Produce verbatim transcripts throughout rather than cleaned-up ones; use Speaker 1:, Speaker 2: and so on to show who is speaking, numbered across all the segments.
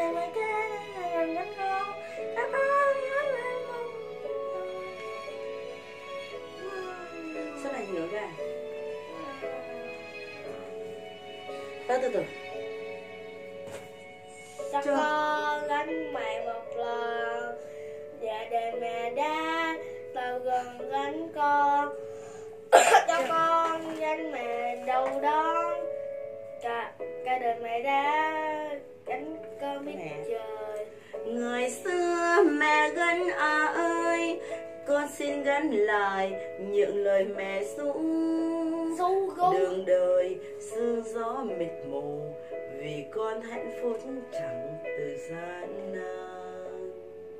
Speaker 1: đời mẹ cha dành gánh con, các con nhớ mẹ mong.
Speaker 2: Sao lại nhớ ra? Từ từ từ.
Speaker 1: Cho con gánh mẹ một lần, và đời mẹ đã bao gần gánh con. Cho con gánh mẹ đâu đó, cả cả đời mẹ đã gánh con biết
Speaker 2: Mẹ.
Speaker 1: trời.
Speaker 2: Người xưa mẹ gánh à ơi, con xin gánh lại những lời mẹ ru.
Speaker 1: Su gu.
Speaker 2: Đường đời sương gió mịt mù, vì con hạnh phúc chẳng từ gian nan.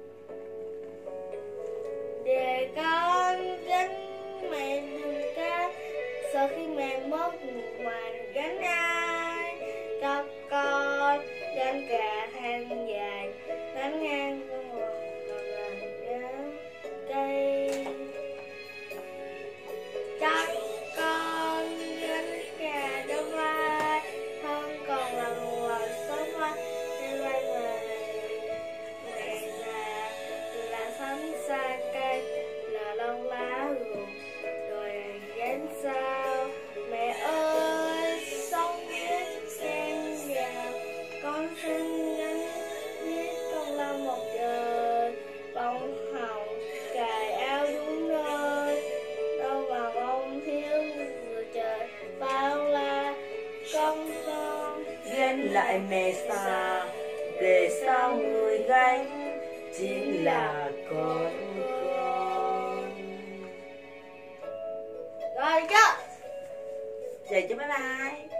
Speaker 1: Để con gánh mẹ đường ca, sau khi mẹ mất mà gánh ai. Cho con gánh cả hàng dài, gánh ngang trong một lần cây. Cho con gánh cả đôi vai, thân còn là một số vai. Trên vai mẹ già là sánh xa cây, là lông lá ruộng rồi gánh sao. Mẹ ơi sống biết xen vào, con xin gánh biết con là một đời bông hồng cài áo đúng nơi. Đâu mà bông thiếu vừa trời bao la, con con
Speaker 2: Gánh lại mẹ xa, để sao người gánh chính là con con.
Speaker 1: rồi chứ.
Speaker 2: Vậy chứ bye bye.